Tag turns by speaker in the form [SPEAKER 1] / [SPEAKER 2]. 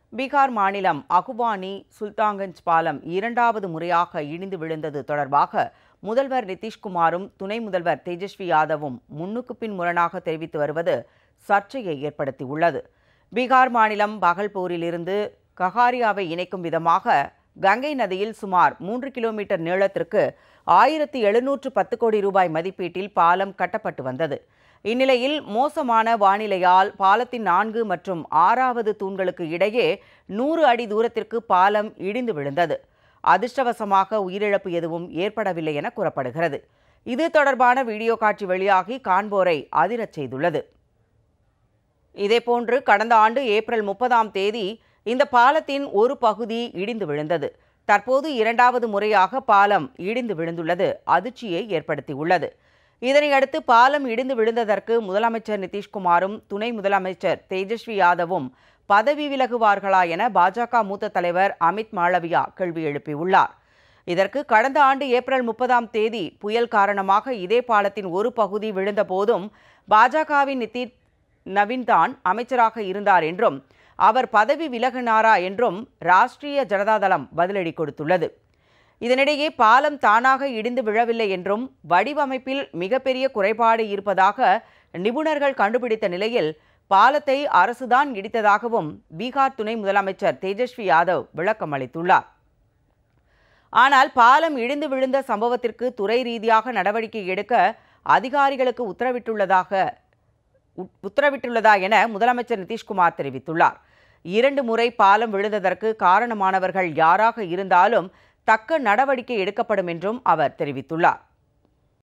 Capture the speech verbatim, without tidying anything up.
[SPEAKER 1] பீகார் மாநிலம் அகுபானி சுல்தான்கஞ்ச் பாலம் இரண்டாவது முறையாக இடிந்து விழுந்தது தொடர்பாக முதல்வர் நிதிஷ்குமாரும் துணை முதல்வர் தேஜஸ்வி யாதவும் முன்னுக்கு பின் முரணாக தெரிவித்து வருவது சர்ச்சையை ஏற்படுத்தியுள்ளது. பீகார் மாநிலம் பகல்பூரிலிருந்து ககாரியாவை இணைக்கும் விதமாக கங்கை நதியில் சுமார் மூன்று கிலோமீட்டர் நீளத்திற்கு ஆயிரத்தி எழுநூற்று பத்து கோடி ரூபாய் மதிப்பீட்டில் பாலம் கட்டப்பட்டு வந்தது. இந்நிலையில் மோசமான வானிலையால் பாலத்தின் நான்கு மற்றும் ஆறாவது தூண்களுக்கு இடையே நூறு அடி தூரத்திற்கு பாலம் இடிந்து விழுந்தது. அதிர்ஷ்டவசமாக உயிரிழப்பு எதுவும் ஏற்படவில்லை என கூறப்படுகிறது. இது தொடர்பான வீடியோ காட்சி வெளியாகி காண்போரை அதிரச் செய்துள்ளது. இதேபோன்று கடந்த ஆண்டு ஏப்ரல் முப்பதாம் தேதி இந்த பாலத்தின் ஒரு பகுதி இடிந்து விழுந்தது. தற்போது இரண்டாவது முறையாக பாலம் இடிந்து விழுந்துள்ளது அதிர்ச்சியை ஏற்படுத்தியுள்ளது. இதனையடுத்து பாலம் இடிந்து விழுந்ததற்கு முதலமைச்சர் நிதிஷ்குமாரும் துணை முதலமைச்சர் தேஜஸ்வி யாதவும் பதவி விலகுவார்களா என பாஜக மூத்த தலைவர் அமித் மாளவியா கேள்வி எழுப்பியுள்ளார். இதற்கு கடந்த ஆண்டு ஏப்ரல் முப்பதாம் தேதி புயல் காரணமாக இதே பாலத்தின் ஒரு பகுதி விழுந்த போதும் பாஜகவின் நிதின் நவீன்தான் அமைச்சராக இருந்தார் என்றும் அவர் பதவி விலகினாரா என்றும் ராஷ்டிரிய ஜனதாதளம் பதிலடி கொடுத்துள்ளது. இதனிடையே பாலம் தானாக இடிந்து விழவில்லை என்றும் வடிவமைப்பில் மிகப்பெரிய குறைபாடு இருப்பதாக நிபுணர்கள் கண்டுபிடித்த நிலையில் பாலத்தை அரசுதான் இடித்ததாகவும் பீகார் துணை முதலமைச்சர் தேஜஸ்வி யாதவ் விளக்கம் அளித்துள்ளார். ஆனால் பாலம் இடிந்து விழுந்த சம்பவத்திற்கு துறை ரீதியாக நடவடிக்கை எடுக்க அதிகாரிகளுக்கு உத்தரவிட்டுள்ளதாக உத்தரவிட்டுள்ளதா என முதலமைச்சர் நிதிஷ்குமார் தெரிவித்துள்ளார். இரண்டு முறை பாலம் விழுந்ததற்கு காரணமானவர்கள் யாராக இருந்தாலும் தக்க நடவடிக்கை எடுக்கப்படும் என்றும் அவர் தெரிவித்துள்ளார்.